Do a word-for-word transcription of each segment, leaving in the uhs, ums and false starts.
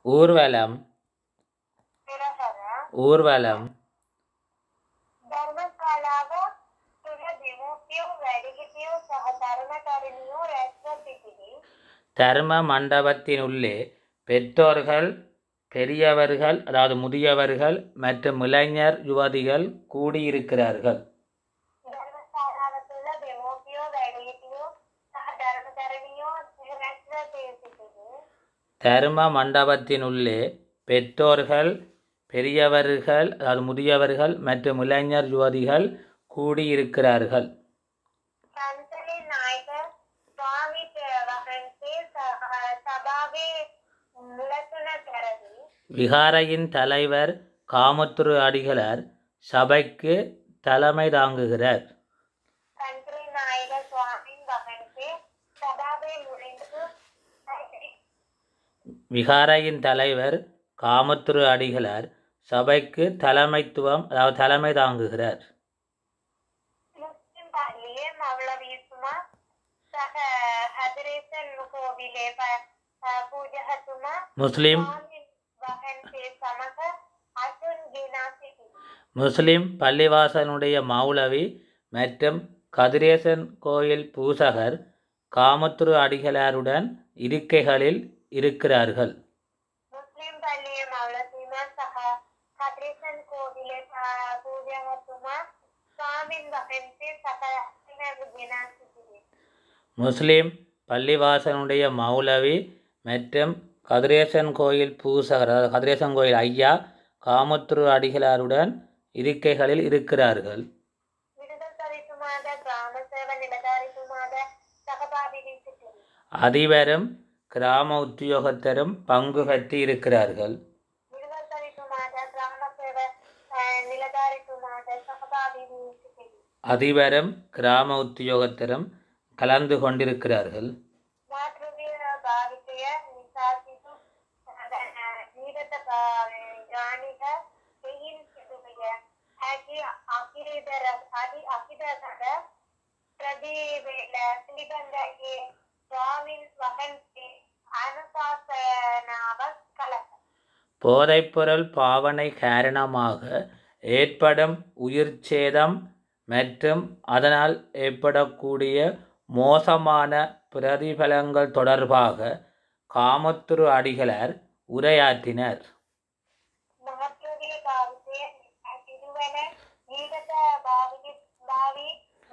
ஊர்வலம் පෙරහැර ஊர்வலம் ධර්මශාලාව තුළ දෙමව්පියෝ වැඩිහිටියෝ සහ තරුණ-තරුණියෝ රැස්ව සිටිති. தர்ம மண்டபத்தின் உள்ளே பெற்றோர்கள் பெரியவர்கள் அதாவது முதியவர்கள் மற்றும் இளைஞர் யுவதிகள் கூடியிருக்கிறார்கள். ධර්මශාලාව තුළ දෙමව්පියෝ වැඩිහිටියෝ සහ තරුණ-තරුණියෝ රැස්ව සිටිති. தர்ம மண்டபத்தின் உள்ளே பெற்றோர்கள் பெரியவர்கள் அதாவது முதியவர்கள் மற்றும் இளைஞர் யுவதிகள் கூடியிருக்கிறார்கள். පන්සලේ නායක ස්වාමීන් වහන්සේ සභාවේ මුලතුන කරදී விகாரையின் தலைவர் காமத்துரு அடிகளார் சபைக்கு தலைமை தாங்குகிறார். පන්සලේ නායක ස්වාමීන් වහන්සේ සභාවේ මුලින්ම விகாரையின் தலைவர் காமத்துரு அடிகளார் சபைக்கு தலைமைத்துவம் அதாவது தலைமை தாங்குகிறார். මුස්ලිම් පල්ලියේ මවලවීතුමා සහ හදරේසන් කෝවිලේ පූජකතුමා முஸ்லிம் ස්වාමීන් වහන්සේ සමග අසුන් ගෙනා සිටිති. முஸ்லிம் பள்ளிவாசனுடைய மௌலவி மற்றும் கதிரேசன் கோயில் பூசகர் காமத்துரு அடிகளாருடன் இருக்கைகளில் இருக்கிறார்கள். මුස්ලිම් පල්ලියේ මවලතුමා සහ හදරේසන් කෝවිලේ පූජකතුමා ස්වාමීන් වහන්සේ සහ අසුන් ගෙනා සිටිති. முஸ்லிம் பள்ளிவாசனுடைய மௌலவி மற்றும் கதிரேசன் கோயில் பூசகர் அதாவது கதிரேசன் கோயில் ஐயா காமத்துரு அடிகளாருடன் இருக்கைகளில் இருக்கிறார்கள். විදුහල්පතිතුමාද ග්‍රාම සේව නිලධාරීතුමාද සහභාගී වී සිටිති. அதிபரும் கிராம உத்தியோகத்தரும் பங்கு பெற்று இருக்கிறார்கள். විදුහල්පතිතුමාද ග්‍රාම සේව නිලධාරීතුමාද සහභාගී වී සිටිති. அதிபரும் கிராம உத்தியோகத்தரும் கலந்து கொண்டிருக்கிறார்கள். මාතෘකාවේ භාවිතය නිසා සිටු නිරත ගානික එයින් සිදුවිය හැකි අකිරිදර අදි අකිදතර ප්‍රතිවේල පිළිබඳගේ ස්වාමීන් වහන්සේ අනුශාසනාවක් කළහ. போதைப்பொருள் பாவனை காரணமாக ஏற்படும் உயிர் சேதம் மற்றும் அதனால் ஏற்படக்கூடிய மோசமான பிரதிபலங்கள் தொடர்பாக காமத்துரு அடிகளார் உரையாற்றினர். මාතෘකාවේ භාවිතය සිදුවන නිරත භාවිත භාවි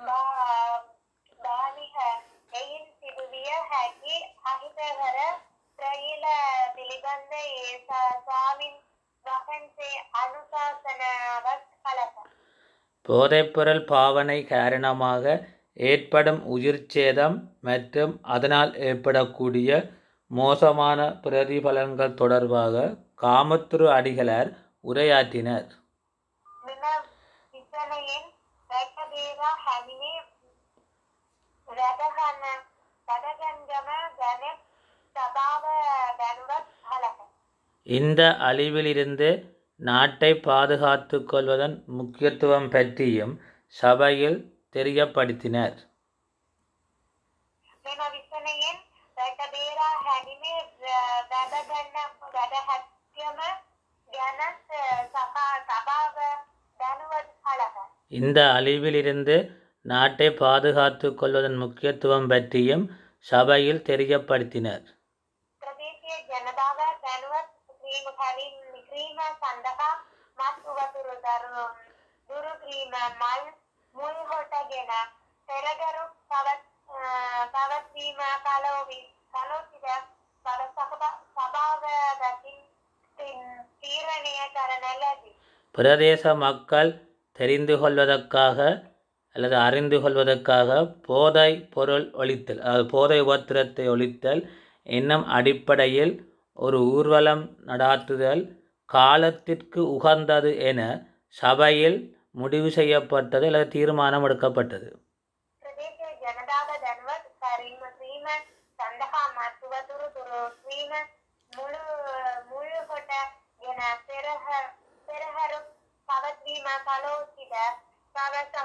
භාවික එයින් සිදුවිය හැකි අහිතකර ප්‍රතිල පිළිබඳ ඒ ස්වාමීන් වහන්සේ අනුශාසනාවක් කළහ. போதைப்பொருள் பாவனை காரணமாக ஏற்படும் உயிர் சேதம் மற்றும் அதனால் ஏற்படக்கூடிய மோசமான பிரதிபலன்கள் தொடர்பாக காமத்துரு அடிகளார் உரையாற்றினர். මෙම විචනයෙන් රැකදේවා හැමිනේ රැකගන්න රැකගන්ගම ගැන සභාව දැනුවත් කළහ. இந்த அழிவிலிருந்து நாட்டை பாதுகாத்துக் கொள்வதன் முக்கியத்துவம் பற்றியும் சபையில் தெரியப்படுத்தினர். මෙම විචනයෙන් රැකදේවා හැමිනේ රැකගන්න රැකගත්කම ගැන සභාව දැනුවත් කළහ. இந்த அழிவிலிருந்து நாட்டை பாதுகாத்துக் கொள்வதன் முக்கியத்துவம் பற்றியும் சபையில் தெரியப்படுத்தினர். ප්‍රදේශයේ ජනතාව දැනුවත් කිරීම කලින් කිරීම සඳහා මත් වතුර දරුණු දුරු කිරීම මල් මුල් හොටගෙන පෙරගරු පවත්වීම කලෝවි කලෝසිද සභාව දකින් තීරණය කරන ලැබි. பிரதேச மக்கள் தெரிந்து கொள்வதற்காக அல்லது அறிந்து கொள்வதற்காக போதை பொருள் ஒழித்தல் அதாவது போதை உபத்திரத்தை ஒழித்தல் என்னும் அடிப்படையில் ஒரு ஊர்வலம் நடாத்துதல் காலத்திற்கு உகந்தது என சபையில் முடிவு செய்யப்பட்டது அல்லது தீர்மானம் எடுக்கப்பட்டது. ප්‍රදේශයේ ජනතාව දැනුවත් කිරීම ක්‍රීම සඳහා මත් වතුර දුරු කිරීම මුළු මුල් හොටගෙන පෙරහරු පවත්වීම කලෝසිද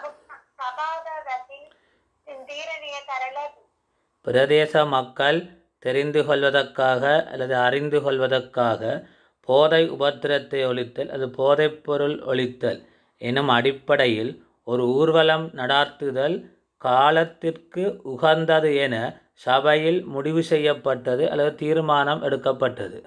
සභාව දකින් තීරණය කර ලැබි. பிரதேச மக்கள் தெரிந்து கொள்வதற்காக அல்லது அறிந்து கொள்வதற்காக போதை உபத்திரத்தை ஒழித்தல் அது போதைப்பொருள் ஒழித்தல் எனும் அடிப்படையில் ஒரு ஊர்வலம் நடாத்துதல் காலத்திற்கு உகந்தது என சபையில் முடிவு செய்யப்பட்டது அல்லது தீர்மானம் எடுக்கப்பட்டது.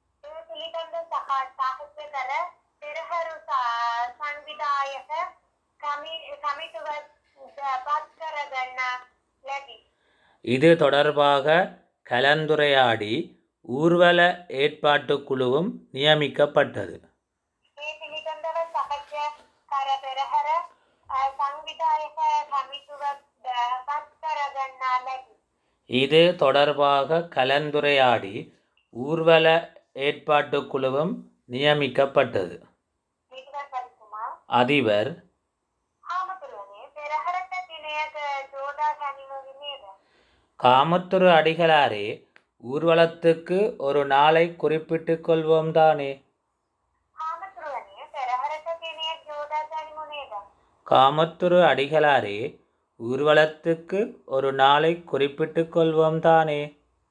இது தொடர்பாக கலந்துரையாடி ஊர்வல ஏற்பாட்டுக் குழுவும் நியமிக்கப்பட்டது. இது தொடர்பாக கலந்துரையாடி ஊர்வல ஏற்பாட்டுக் குழுவும் நியமிக்கப்பட்டது. அதிபர் காமத்துரு அடிகளாரே, ஊர்வலத்துக்கு ஒரு நாளை குறிப்பிட்டுக் கொள்வோம் தானே. காமத்துரு அடிகளாரே, ஊர்வலத்துக்கு ஒரு நாளை குறிப்பிட்டுக் கொள்வோம் தானே.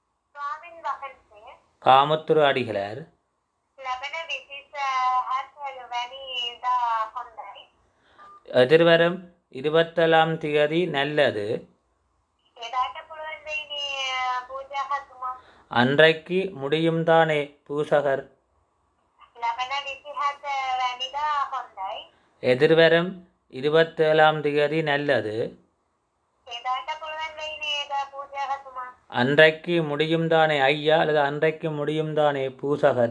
காமத்துரு அடிகளார் எதிர்வரும் இருபத்தேழாம் தேதி நல்லது. அன்றைக்கு முடியும் தானே பூசகர். எதிர்வரும் இருபத்தேழாம் தேதி நல்லது. அன்றைக்கு முடியும் தானே ஐயா அல்லது அன்றைக்கு முடியும் தானே பூசகர்.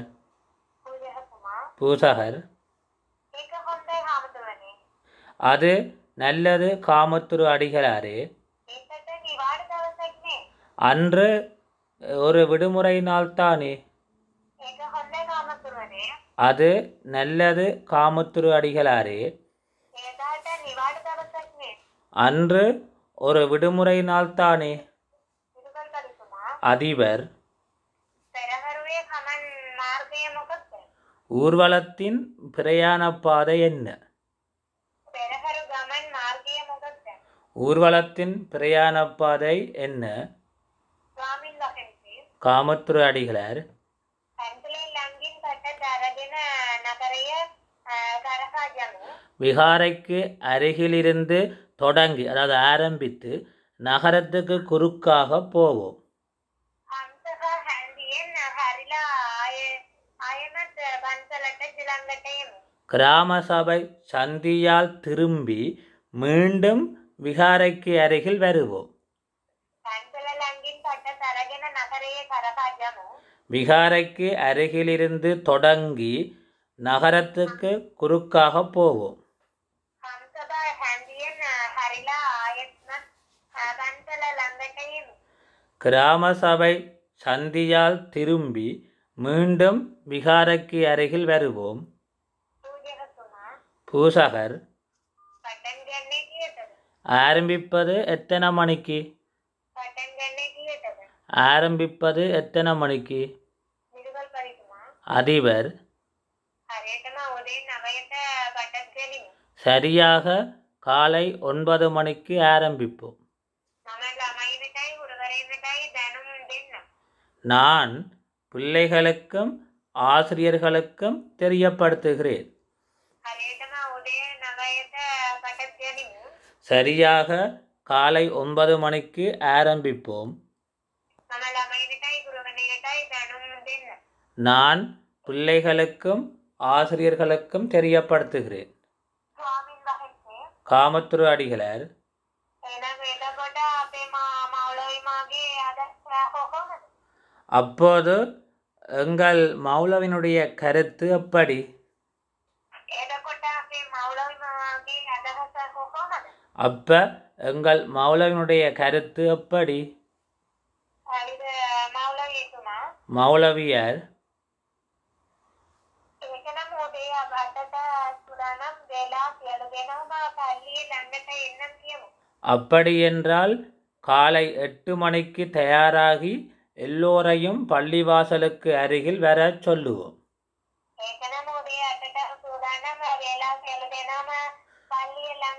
பூசகர் அது நல்லது காமத்துரு அடிகளாரே. அன்று ஒரு விடுமுறை நாள் தானே. அது நல்லது காமத்துரு அடிகளாரே. அன்று ஒரு விடுமுறை நாள் தானே. அதிபர் ஊர்வலத்தின் பிரயாண பாதை என்ன. ஊர்வலத்தின் பிரயாண பாதை என்ன. காமத்துரு அடிகளார் விகாரைக்கு அருகிலிருந்து தொடங்கி அதாவது ஆரம்பித்து நகரத்துக்கு குறுக்காக போவோம். கிராம சபை சந்தியால் திரும்பி மீண்டும் விகாரைக்கு அருகில் வருவோம். விகாரைக்கு அருகிலிருந்து தொடங்கி நகரத்துக்கு குறுக்காக போவோம். கிராம சபை சந்தியால் திரும்பி மீண்டும் விகாரைக்கு அருகில் வருவோம். பூசகர் ஆரம்பிப்பது எத்தனை மணிக்கு. ஆரம்பிப்பது எத்தனை மணிக்கு. அதிபர் சரியாக காலை ஒன்பது மணிக்கு ஆரம்பிப்போம். நான் பிள்ளைகளுக்கும் ஆசிரியர்களுக்கும் தெரியப்படுத்துகிறேன். சரியாக காலை ஒன்பது மணிக்கு ஆரம்பிப்போம். நான் பிள்ளைகளுக்கும் ஆசிரியர்களுக்கும் தெரியப்படுத்துகிறேன். காமத்துரு அடிகளார் அப்போது எங்கள் மௌலவினுடைய கருத்து எப்படி. அப்ப எங்கள் மௌலவினுடைய கருத்து எப்படி. மௌலவியார் அப்படியென்றால் காலை எட்டு மணிக்கு தயாராகி எல்லோரையும் பள்ளிவாசலுக்கு அருகில் வர சொல்லுவோம்.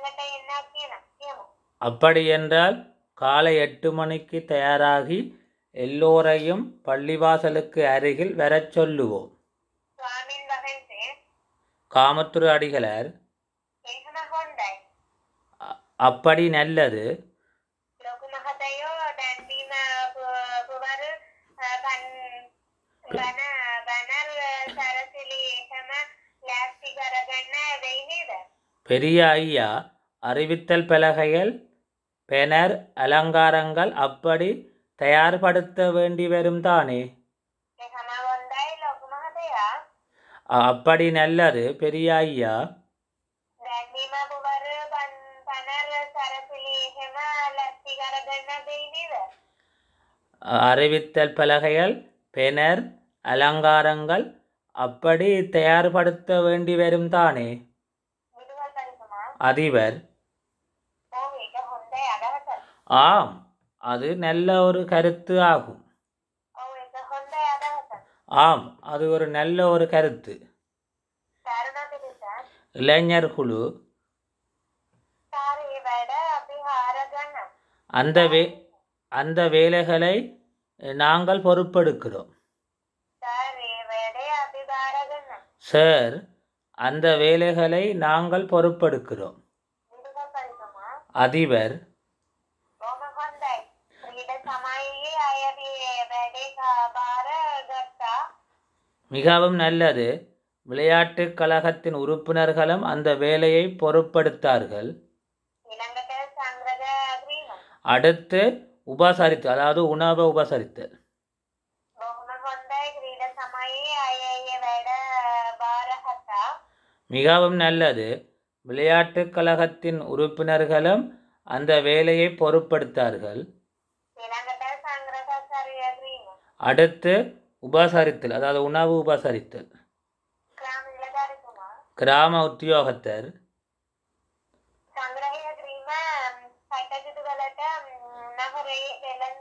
அப்படியென்றால் காலை எட்டு மணிக்கு தயாராகி எல்லோரையும் பள்ளிவாசலுக்கு அருகில் வரச் சொல்லுவோம். ස්වාමීන් වහන්සේ காமத்துரு அடிகளார் එහෙම හොඳයි. "அ- அப்படி நல்லது. ලොකු මහතයෝ දැන් දීම පු- පුවරු අ, බන් බන බනර් සරසිලි එහෙම ලෑස්ති කරගන්න වෙයි නේද? பெரிய ஐயா அறிவித்தல் பலகைகள், பேனர், அலங்காரங்கள் அப்படி தயார்படுத்த வேண்டி வரும் தானே. එහෙම හොඳයි ලොකු මහතයා. "அ- அப்படி நல்லது பெரிய ஐயா. දැන් දීම පුවරු බන් බනර් සරසිලි එහෙම ලෑස්ති කරගන්න වෙයි නේද? அ- அறிவித்தல் பலகைகள், பேனர், அலங்காரங்கள் அப்படி தயார்படுத்த வேண்டி வரும் தானே." විදුහල් පරිතුමා அதிபர் ඔව් ඒක හොඳයි අදහසක්. ஆம், அது நல்ல ஒரு கருத்து ஆகும். ඔව් ඒක හොඳයි අදහසක්. ஆம், அது ஒரு நல்ல ஒரு கருத்து. තරුණ පිරිස இளைஞர் குழு සාරේ වැඩ අපි හාරගන්න. அந்த வே அந்த வேலைகளை நாங்கள் பொறுப்பெடுக்கிறோம். සාරේ වැඩේ අපි බාරගන්න. சார், அந்த வேலைகளை நாங்கள் பொறுப்பெடுக்கிறோம். විදුහල් පරිතුමා அதிபர் බොහොම හොඳයි. ක්‍රීඩ සමයේ අය මේ වැඩේ කා- බාර ගත්තා. மிகவும் நல்லது. விளையாட்டுக் கழகத்தின் உறுப்பினர்களும் அந்த வேலையை பொறுப்பெடுத்தார்கள். ඊළඟට සංග්‍රහ කිරීම. அடுத்து உபசரித்து, அதாவது உணவை உபசரித்தல். බොහොම හොඳයි. ක්‍රීඩ සමයේ අය ඒ වැඩ බාර ගත්තා. மிகவும் நல்லது. விளையாட்டுக் கழகத்தின் உறுப்பினர்களும் அந்த வேலையை பொறுப்பெடுத்தார்கள். ඊළඟට සංග්‍රහ කිරීම. அடுத்து உபசரித்தல், அதாவது உணவு உபசரித்தல். ක්‍රම නිලධාරිතුමා கிராம உத்தியோகத்தர் සංග්‍රහය කිරීම කටයුතු වලට නගරයේ වෙළඳ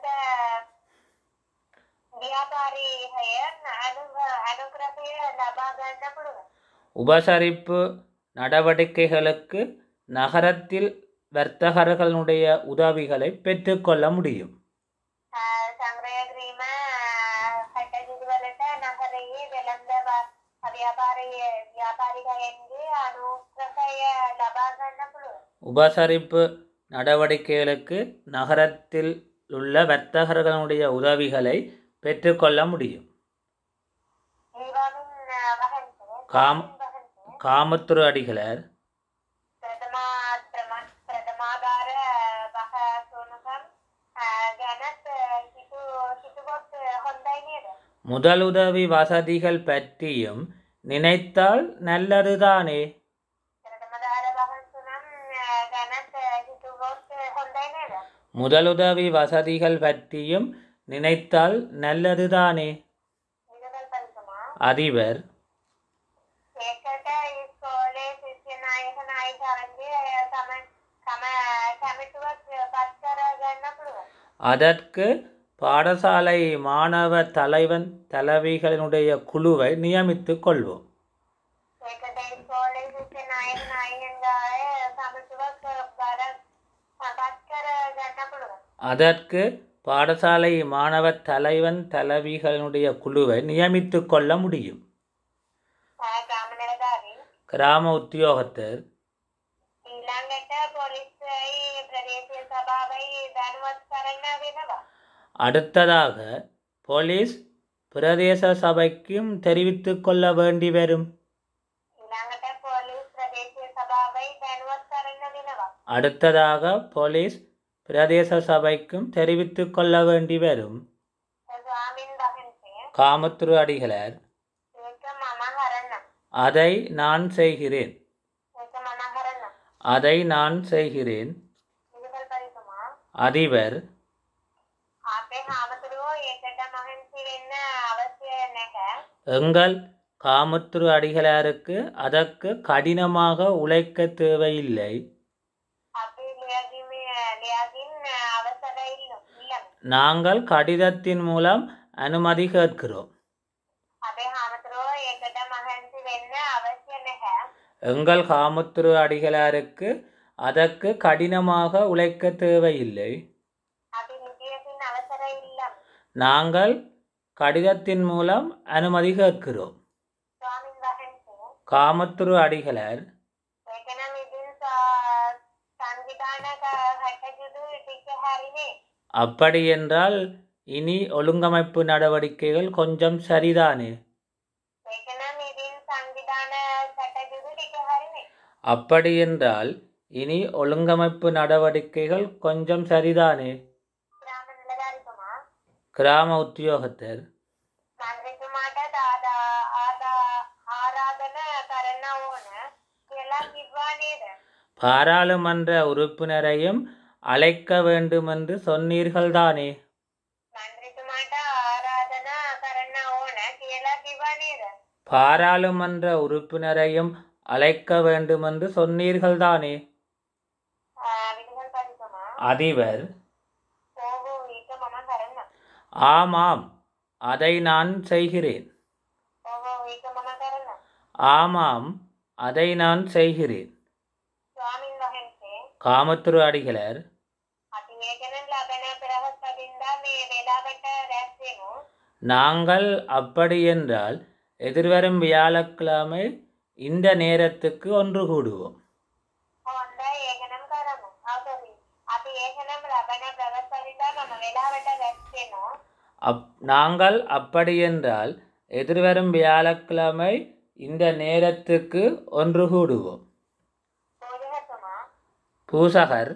ව්‍යාපාරී හය අනු- අනුග්‍රහය ලබා ගන්න පුළුවන්. உபசரிப்பு நடவடிக்கைகளுக்கு நகரத்தில் வர்த்தகர்களுடைய உதவிகளை பெற்றுக்கொள்ள முடியும். අ, සංග්‍රහය කිරීම කටයුතු වලට නගරයේ වෙළඳ ව- ව්‍යාපාරී ව්‍යාපාරිකයන්ගේ අනුග්‍රහය ලබා ගන්න පුළුවන්. உபசரிப்பு நடவடிக்கைகளுக்கு நகரத்தில் உள்ள வர்த்தகர்களுடைய உதவிகளை பெற்றுக்கொள்ள முடியும். ඒවාමින් වහන්සේ කාම- වහන්සේ காமத்துரு அடிகளார் ප්‍රථමා ප්‍රම- ප්‍රථමාගාර වහසුනුකම් ගැනත් හිතු හිතුවොත් හොඳයි නේද? முதலுதவி வசதிகள் பற்றியும் நினைத்தால் நல்லதுதானே. ප්‍රථමදාර වහසුනම් ගැනත් හිතුවොත් හොඳයි නේද? முதலுதவி வசதிகள் பற்றியும் நினைத்தால் நல்லதுதானே. විදුහල් පරිතුමා அதிபர் ඒකට ඉස්කෝලේ ශිෂ්‍ය නායක නායිකාවන්ගේ තම තම කැමැතුවත් පත් කර ගන්න පුළුවන්. அதற்கு பாடசாலை மாணவ தலைவன் தலைவிகளினுடைய குழுவை நியமித்துக் கொள்வோம். ඒකට ඉස්කෝලේ ශිෂ්‍ය නායක නායිකයන්ගේ කැමැතුවත් බර පත් කර ගන්න පුළුවන්. அதற்கு பாடசாலை மாணவ தலைவன் தலைவிகளினுடைய குழுவை நியமித்துக் கொள்ள முடியும். ග්‍රාම නිලධාරීන් கிராம உத்தியோகத்தர் ඊළඟට පොලිසියයි ප්‍රදේශීය සභාවයි දැනුවත් කරන්න වෙනවා. அடுத்ததாக போலீஸ் பிரதேச சபைக்கும் தெரிவித்துக் கொள்ள வேண்டி வரும். ඊළඟට පොලිස් ප්‍රදේශීය සභාවයි දැනුවත් කරන්න වෙනවා. அடுத்ததாக போலீஸ் பிரதேச சபைக்கும் தெரிவித்துக் கொள்ள வேண்டி வரும். ස්වාමින් වහන්සේ காமத்துரு அடிகளார் ඒක මම හරන්නම්. அதை நான் செய்கிறேன். ඒක මම හරන්නම්. அதை நான் செய்கிறேன். විදුහල් පරිතුමා அதிபர் අපේ හාමුදුරුවෝ ඒකට මහන්සි වෙන්න අවශ්‍ය නැහැ. எங்கள் காமத்துரு அடிகளாருக்கு அதற்கு கடினமாக உழைக்க தேவையில்லை. අපි ලියගිමේ ලියගින් අවසර ඉල්ලමු. நாங்கள் கடிதத்தின் மூலம் அனுமதி கேட்கிறோம். අපේ හාමුදුරුවෝ ඒකට මහන්සි වෙන්න අවශ්‍ය නැහැ. எங்கள் காமத்துரு அடிகளாருக்கு அதற்கு கடினமாக உழைக்க தேவையில்லை. අපි ලිපියකින් අවසර ඉල්ලමු. நாங்கள் கடிதத்தின் மூலம் அனுமதி கேட்கிறோம். ස්වාමින් වහන්සේ காமத்துரு அடிகளார் ඒකනම් ඉතින් සංවිධානක කටයුතු ටික හරිනේ. அப்படி என்றால் இனி ஒழுங்கமைப்பு நடவடிக்கைகள் கொஞ்சம் சரிதானே. ඒකනම් ඉතින් සංවිධාන කටයුතු ටික හරිනේ. அப்படி என்றால் இனி ஒழுங்கமைப்பு நடவடிக்கைகள் கொஞ்சம் சரிதானே. ග්‍රාම නිලධාරිතුමා கிராம உத்தியோகத்தர் මන්ත්‍රීතුමාට දාදා ආදා ආරාධන කරන්න ඕන කියලා කිව්වා නේද? பாராளுமன்ற உறுப்பினரையும் அழைக்க வேண்டும் என்று சொன்னீர்கள் தானே. මන්ත්‍රීතුමාට ආරාධනා කරන්න ඕන කියලා කිව්වා නේද? பாராளுமன்ற உறுப்பினரையும் அழைக்க வேண்டும் என்று சொன்னீர்கள் தானே. විදුහල්පතිතුමා அதிபர் ඕවෝ ඒක මම කරන්න. ஆமாம், அதை நான் செய்கிறேன். ඕවෝ ඒක මම කරන්න. ஆமாம், அதை நான் செய்கிறேன். ස්වාමින් වහන්සේ காமத்துரு அடிகளார் අපි ඒ ගැන ලබන බ්‍රහස්පතින්දා මේ වෙලාවට රැස් වෙමු. நாங்கள் அப்படி என்றால் எதிர்வரும் வியாழக்கிழமை இந்த நேரத்துக்கு ஒன்று கூடுவோம். හොඳයි ඒකනම් කරමු. අවසරයි. අපි ඒකනම් ලබන බ්‍රහස්පතින්දා මම වෙලාවට රැස් වෙමු. அப் நாங்கள் அப்படி என்றால் எதிர்வரும் வியாழக்கிழமை இந்த நேரத்துக்கு ஒன்று கூடுவோம். පූජකතුමා பூசகர்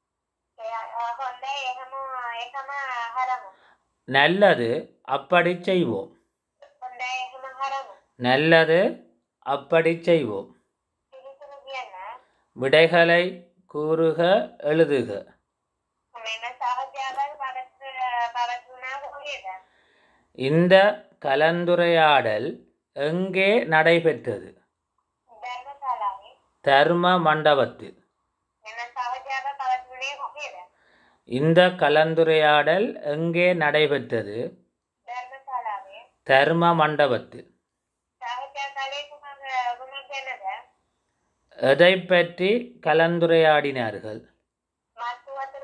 ඒ හොඳයි එහෙම ඒකම හරමු. நல்லது, அப்படி செய்வோம். හොඳයි එහෙම හරමු. நல்லது, அப்படி செய்வோம். පිළිතුරු කියන්න. விடைகளை கூறுக, எழுதுக. මෙන්න සහජාබල් පවත්වනා කොහේද? இந்த கலந்துரையாடல் எங்கே நடைபெற்றது? ධර්මශාලාවේ. தர்ம மண்டபத்தில். මෙන්න සහජාබල් පවත්වන්නේ කොහේද? இந்த கலந்துரையாடல் எங்கே நடைபெற்றது? ධර්මශාලාවේ. தர்ம மண்டபத்தில். සහජාබලේ කුමක් කුමක් ගැනද? எதை பற்றி கலந்துரையாடினார்கள்? මත්තු වතුර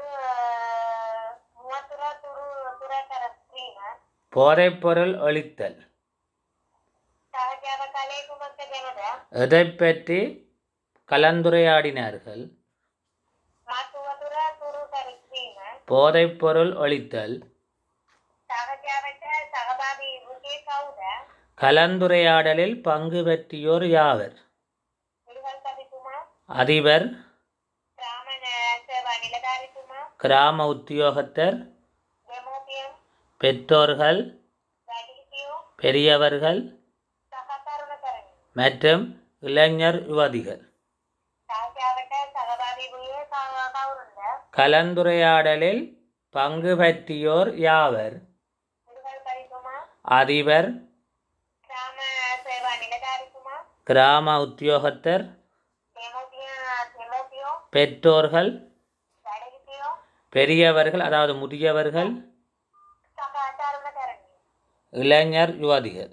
මුවතුර තුරු තුර කර ස්ත්‍රීම. போதைப்பொருள் ஒழித்தல். සහජාබලේ කුමක්ද ගැනද? எதை பற்றி கலந்துரையாடினார்கள்? මත්තු වතුර තුරු කර ස්ත්‍රීම. போதைப்பொருள் ஒழித்தல். සහජාබලට සහභාගී වූයේ කවුද? கலந்துரையாடலில் பங்கு பெற்றியோர் யாவர்? විදුහල්පතිතුමා, அதிபர், ග්‍රාම සේවා නිලධාරිතුමා, கிராம உத்தியோகத்தர், දෙමෝපියන්, பெற்றோர்கள், වැඩිහිටියෝ பெரியவர்கள் සහ තරුණතරණියෝ. மற்றும் இளைஞர் யுவதிகள். සාකච්ඡාවට සහභාගී වූයේ කව- කවුරුන්ද? கலந்துரையாடலில் பங்கு பெற்றியோர் யாவர்? විදුහල්පතිතුමා, அதிபர், ග්‍රාම සේවා නිලධාරිතුමා, கிராம உத்தியோகத்தர், දෙමෝපියන් දෙමෝපියෝ, பெற்றோர்கள், වැඩිහිටියෝ பெரியவர்கள் அதாவது முதியவர்கள், සහ තරුණතරණියෝ. இளைஞர் யுவதிகள்.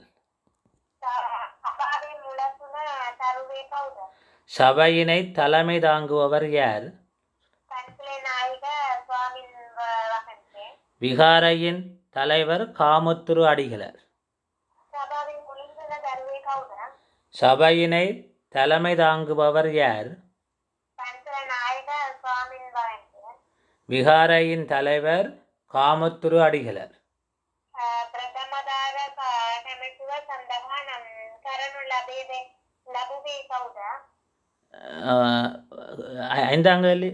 සභාවේ මුලසුන තරුවේ කවුද? சபையினை தலைமை தாங்குபவர் யார்? පන්සලේ නායක ස්වාමින් වහන්සේ. விகாரையின் தலைவர் காமத்துரு அடிகளார். සභාවේ මුලින්ම දරුවේ කවුද? சபையினை தலைமை தாங்குபவர் யார்? පන්සල නායක ස්වාමින් වහන්සේ. விகாரையின் தலைவர் காமத்துரு அடிகளார். ප්‍රථමදාර කැමැතුව සඳහා නම් කරනු ලැබේ ලැබුවේ කවුද? அஹ், ஐந்தாம் கேள்வி.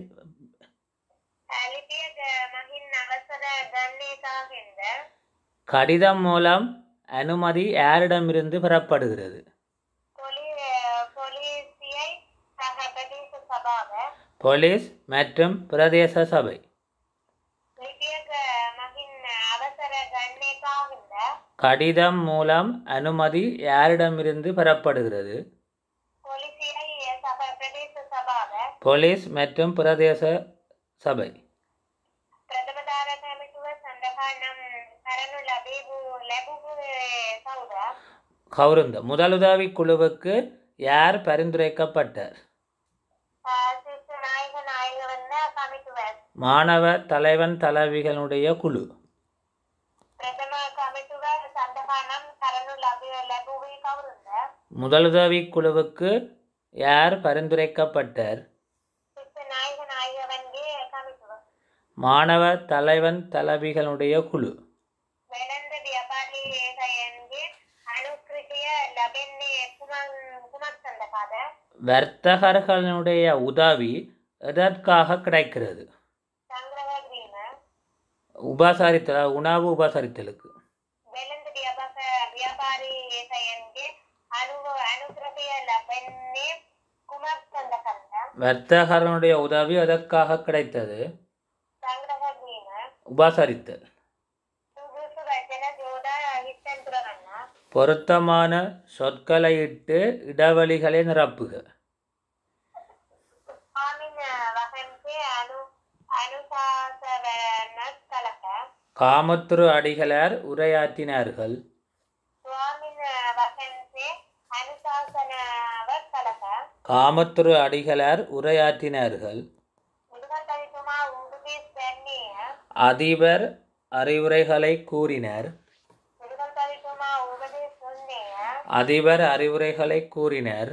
ලිපිය මහින් අවසර ගන්නේ කාගෙන්ද? கடிதம் மூலம் அனுமதி யாரிடமிருந்து பெறப்படுகிறது? පොලි පොලිසියයි සහ ප්‍රදේශ සභාව. போலீஸ் மற்றும் பிரதேச சபை. ලිපිය මහින් අවසර ගන්නේ කාගෙන්ද? கடிதம் மூலம் அனுமதி யாரிடமிருந்து பெறப்படுகிறது? පොලිසියයි සහ ප්‍රදේශ සභාව. போலீஸ் மற்றும் பிரதேச சபை. ප්‍රථමදාර කැමැතුව සඳහා නම් කරනු ලැබේ ලැබුවේ කවුද? கவுருந்த முதலுதவி குழுவுக்கு யார் பரிந்துரைக்கப்பட்டார்? ශිෂ්‍ය නායක නායකවන්න කමිටුව. மாணவ தலைவன் தலைவிகளுடைய குழு. ප්‍රථම ලැබුවේ කවුරුන්ද? முதலுதவி குழுவுக்கு யார் பரிந்துரைக்கப்பட்டார்? ශිෂ්‍ය නායක නායිකවන්ගේ කමිටුව. மாணவ தலைவன் தலைவிகளுடைய குழு. වෙළඳ ව්‍යාපාරිකයන්ගේ අනුකෘතිය ලැබෙන්නේ කුමක් කුමක් සඳහාද? வர்த்தகர்களுடைய உதவி எதற்காக கிடைக்கிறது? සංග්‍රහ කිරීම. உபசரித்தல், உணவு உபசரித்தலுக்கு. වෙළඳ ව්‍යාපාරිකයන්ගේ අනු අනුකෘතිය ලැබෙන්නේ කුමක් සඳහාද? வர்த்தகர்களுடைய உதவி எதற்காக கிடைத்தது? සංග්‍රහ කිරීම. உபசரித்தல். සුදුසු වචන යොදා හිතෙන් පුරවන්න. பொருத்தமான சொற்களை இட்டு இடைவெளிகளை நிரப்புக. ආමින වහන්සේ අනු අනුශාසනයක් කළහ. காமத்துரு அடிகளார் உரையாற்றினார்கள். ස්වාමින වහන්සේ අනුශාසනාවක් කළහ. காமத்துரு அடிகளார் உரையாற்றினார்கள். මුදුගල්පතිතුමා උපදෙස් දෙන්නේය. அதிபர் அறிவுரைகளை கூறினார். මුදුගල්පතිතුමා උපදෙස් දුන්නේය. அதிபர் அறிவுரைகளை கூறினார்.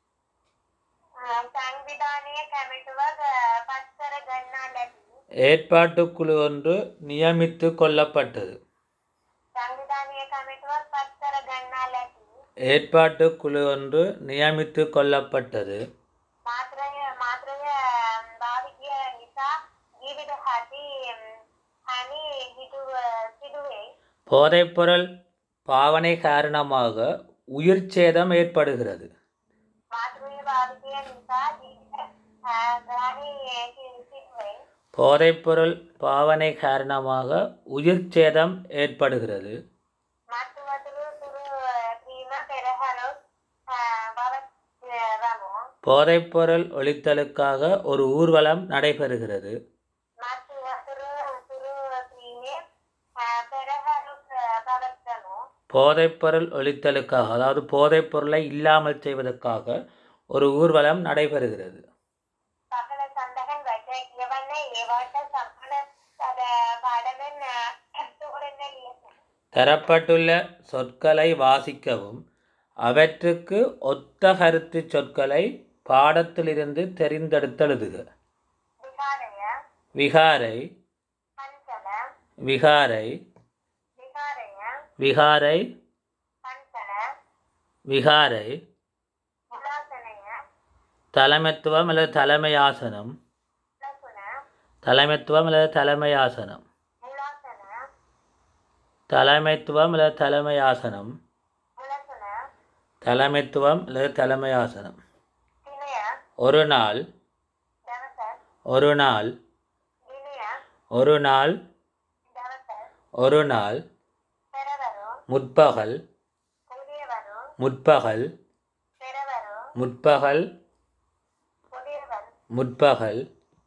සංවිධානීය කමිටුවක් පස්කර ගන්නා ලැබි. ஏற்பாட்டுக்குழு ஒன்று நியமித்து கொள்ளப்பட்டது. සංවිධානීය කමිටුවක් පස්කර ගන්නා ලැබි. ஏற்பாட்டுக்குழு ஒன்று நியமித்து கொள்ளப்பட்டது. මාත්‍රය මාත්‍රය භාවිකය නිසා ජීවිත හති හනි හිතුව සිදුවේ. போதைப்பொருள் பாவனை காரணமாக உயிர் சேதம் ஏற்படுகிறது. මාත්‍රය භාවිකය නිසා ජීවිත හානි සිදුවේ. போதைப்பொருள் பாவனை காரணமாக உயிர் சேதம் ஏற்படுகிறது. මත්තු වතුරු සුරු ක්‍රීම පෙරහරොත් බවත්වමු. போதைப்பொருள் ஒழித்தலுக்காக ஒரு ஊர்வலம் நடைபெறுகிறது. මත්තු වතුරු සුරු ක්‍රීමේ පෙරහරොත් බවත්වමු. போதைப்பொருள் ஒழித்தலுக்காக, அதாவது போதைப்பொருளை இல்லாமல் செய்வதற்காக ஒரு ஊர்வலம் நடைபெறுகிறது. පහළ සඳහන් වචන කියවන්නේ ඒවට සම්පූර්ණ පාඩමෙන් තෝරන්න ලියන්න. தரப்பட்டுள்ள சொற்களை வாசிக்கவும் அவற்றுக்கு ஒத்த கருத்து சொற்களை பாடத்திலிருந்து தெரிந்தெடுத்தெழுதுக. විහාරය, விகாரை, පන්සල, விகாரை, විහාරය, விகாரை, පන්සල, விகாரை, මුලාසනය, தலைமைத்துவம் அல்லது தலைமையாசனம், ලසුන, தலைமைத்துவம் அல்லது தலைமையாசனம், මුලාසන, தலைமைத்துவம் அல்லது தலைமையாசனம், මුලසුන, தலைமைத்துவம் அல்லது தலைமையாசனம். දිනය, ஒரு நாள், දවස, ஒரு நாள், දිනය, ஒரு நாள், දවස, ஒரு நாள், පෙරවරු, முற்பகல், උදේවරු, முற்பகல், පෙරවරු, முற்பகல், උදේවරු, முற்பகல்,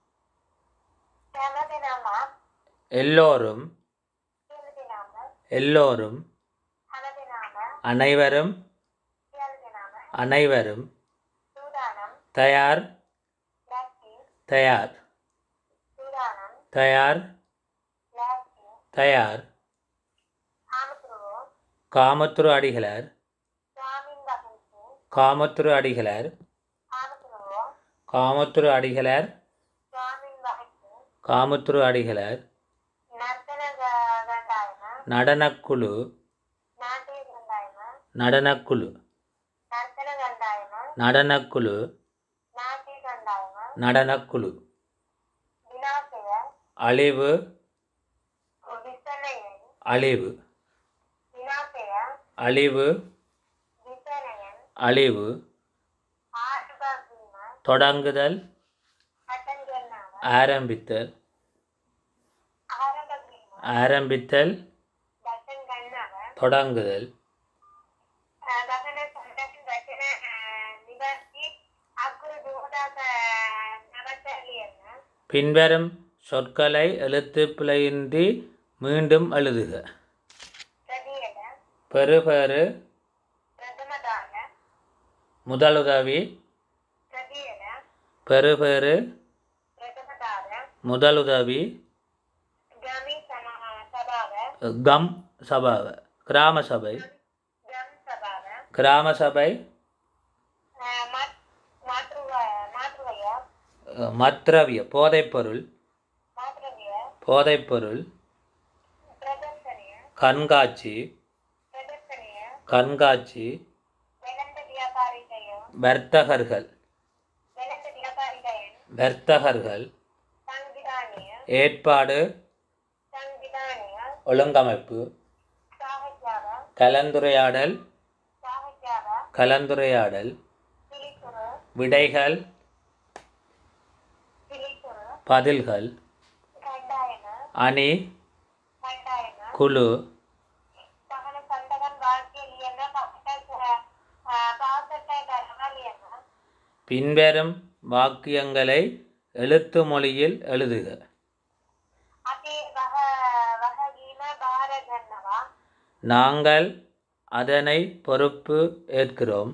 හැම දිනම, எல்லோரும், සියලු දිනම, எல்லோரும், හැම දිනම, அனைவரும், සියලු දිනම, அனைவரும், සූදානම්, தயார், ලැස්ති, தயார், සූදානම්, தயார், ලැස්ති, தயார். ආමතුරු, காமத்துரு அடிகளார், ස්වාමින් වහන්සේ, காமத்துரு அடிகளார், ආමතුරු, காமத்துரு அடிகளார், ස්වාමින් වහන්සේ, காமத்துரு அடிகளார். නර්තන ගණ්ඩායම, நடனக்குழு, නාට්‍ය ගණ්ඩායම, நடனக்குழு, නර්තන ගණ්ඩායම, நடனக்குழு, නාට්‍ය ගණ්ඩායම, நடனக்குழு. විනාශය, அழிவு, විසනය, அழிவு, විනාශය, அழிவு, විසනය, அழிவு. ආශිර්වාදීම, தொடங்குதல், පටන් ගන්නවා, ஆரம்பித்தல், ආරම්භ වීම, ஆரம்பித்தல், පටන් ගන්නවා, தொடங்குதல். දහන සඳහන් වචන නිවැරදි අකුරු දුහදාස නවත ලියන්න. பின்வரும் சொற்களை எழுத்து பிழையின்றி மீண்டும் எழுதுக. ප්‍රදියල, பெறுபேறு, ප්‍රථම දාන, முதலுதவி, ප්‍රදියල, பெறுபேறு, ප්‍රථම දාන, முதலுதவி, ගමි සමා සභාව, கம் சபா, கிராம சபை, ගම් கிராம சபை மத்ரவிய போதைப்பொருள் போதைப்பொருள் கண்காட்சி கண்காட்சி வர்த்தகர்கள் வர்த்தகர்கள் ஏற்பாடு ஒழுங்கமைப்பு கலந்துரையாடல் கலந்துரையாடல் விடைகள் பதில்கள் அணி குழு பின்வரும் வாக்கியங்களை எழுத்து மொழியில் எழுதுக. நாங்கள் அதனை பொறுப்பு ஏற்கிறோம்.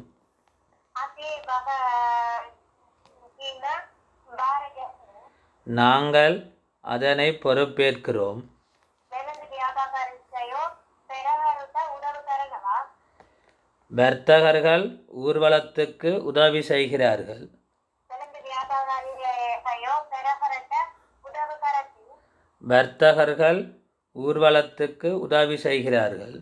நாங்கள் அதனை பொறுப்பேற்கிறோம். வர்த்தகர்கள் ஊர்வலத்துக்கு உதவி செய்கிறார்கள். வர்த்தகர்கள் ஊர்வலத்துக்கு உதவி செய்கிறார்கள்.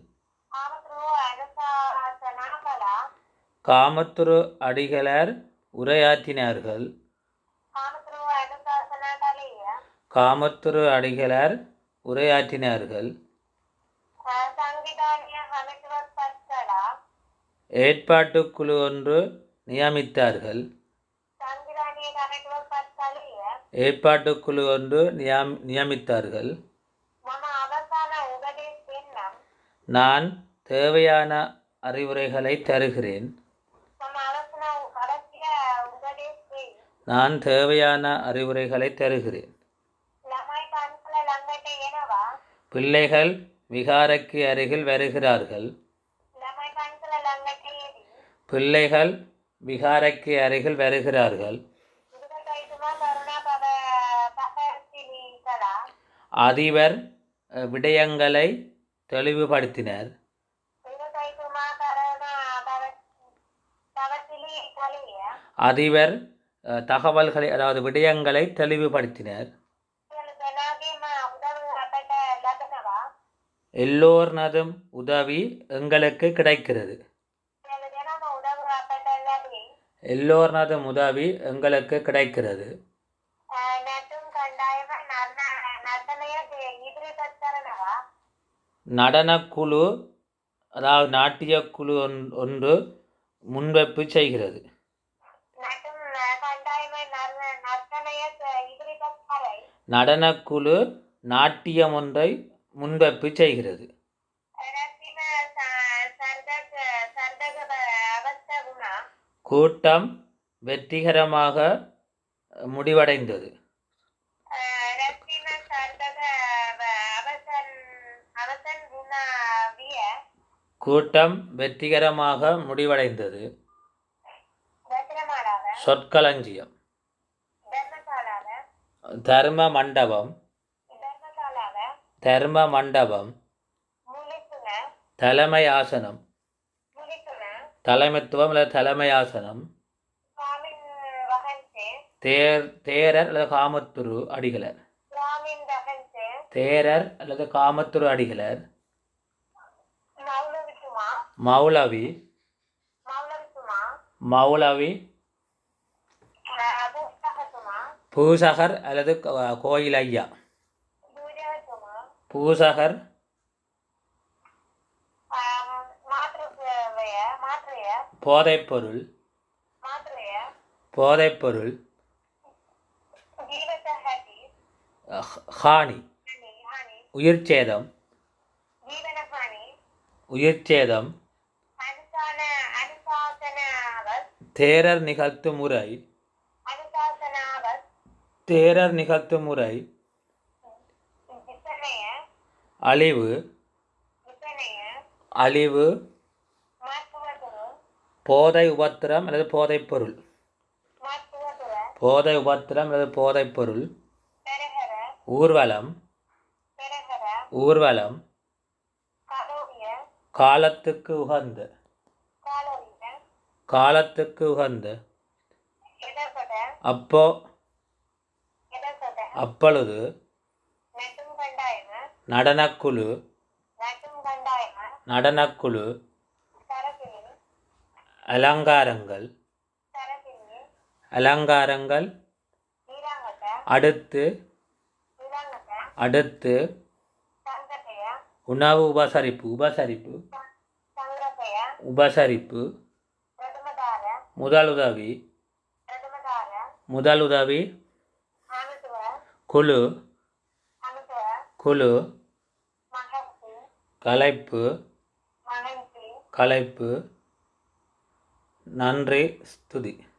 காமத்துரு அடிகளார் உரையாற்றினார்கள். காமத்துரு அடிகளார் உரையாற்றினார்கள். ஏற்பாட்டுக்குழு ஒன்று நியமித்தார்கள். ஏற்பாட்டுக்குழு ஒன்று நியமித்தார்கள். நான் தேவையான அறிவுரைகளை தருகிறேன். நான் தேவையான அறிவுரைகளை தருகிறேன். பிள்ளைகள் விகாரைக்கு அருகில் வருகிறார்கள். பிள்ளைகள் விகாரைக்கு அருகில் வருகிறார்கள். அதிபர் விடயங்களை தெளிவுபடுத்தினார். அதிபர் தகவல்களை அதாவது விடயங்களை தெளிவுபடுத்தினார். எல்லோர்னதும் உதவி எங்களுக்கு கிடைக்கிறது. எல்லோர்னதும் உதவி எங்களுக்கு கிடைக்கிறது. நடனக்குழு அதாவது நாட்டியக்குழு ஒன்று முன்வைப்பு செய்கிறது. நடனக்குழு நாட்டியம் ஒன்றை முன்வைப்பு செய்கிறது. கூட்டம் வெற்றிகரமாக முடிவடைந்தது. கூட்டம் வெற்றிகரமாக முடிவடைந்தது. சொற்களஞ்சியம் தர்ம மண்டபம் தர்ம மண்டபம் தலைமை ஆசனம் தலைமைத்துவம் அல்லது தலைமை ஆசனம் தேர் தேரர் அல்லது காமத்துரு அடிகளார் தேரர் அல்லது காமத்துரு அடிகளார் மௌலவி மௌலவி பூசகர் அல்லது கோயில் ஐயா பூசகர் போதைப்பொருள் போதைப்பொருள் ஹானி உயிர்ச்சேதம் உயிர்ச்சேதம் தேரர் நிகழ்த்து முறை தேரர் நிகழ்த்து முறை அழிவு அழிவு போதை உபத்திரம் அல்லது போதைப்பொருள் போதை உபத்திரம் அல்லது போதைப்பொருள் ஊர்வலம் ஊர்வலம் காலத்துக்கு உகந்த காலத்துக்கு உகந்த එතකොට அப்போ එතකොට அப்பொழுது නැටුම් කණ්ඩායම நடனக்குழு නැටුම් කණ්ඩායම நடனக்குழு සරපිලි அலங்காரங்கள் සරපිලි அலங்காரங்கள் ඊළඟට அடுத்து ඊළඟට அடுத்து සංගතය உணவு உபசரிப்பு உபசரிப்பு සංගතය உபசரிப்பு ප්‍රථමදාර முதலுதவி ප්‍රථමදාර முதலுதவி ආමතුව குழு අමතුව குழு මහත්ති கலைப்பு මහන්සි கலைப்பு நன்றி ஸ்துதி